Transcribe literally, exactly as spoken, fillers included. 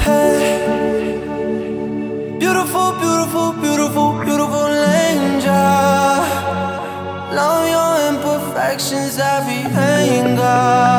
Hey, beautiful, beautiful, beautiful, beautiful angel. Love your imperfections, every anger.